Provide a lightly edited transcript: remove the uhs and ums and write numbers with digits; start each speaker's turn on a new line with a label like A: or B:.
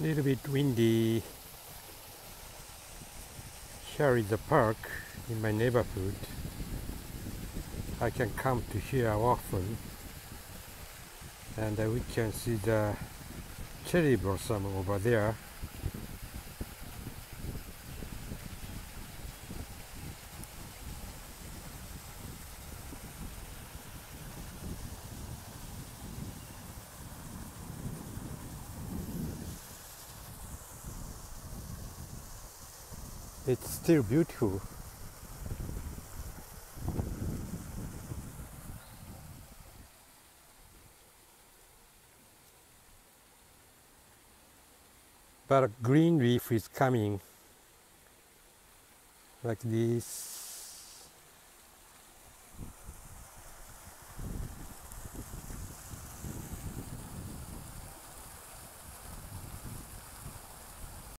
A: Little bit windy. Here is the park in my neighborhood. I can come to here often, and we can see the cherry blossom over there. It's still beautiful. But green leaf is coming like this.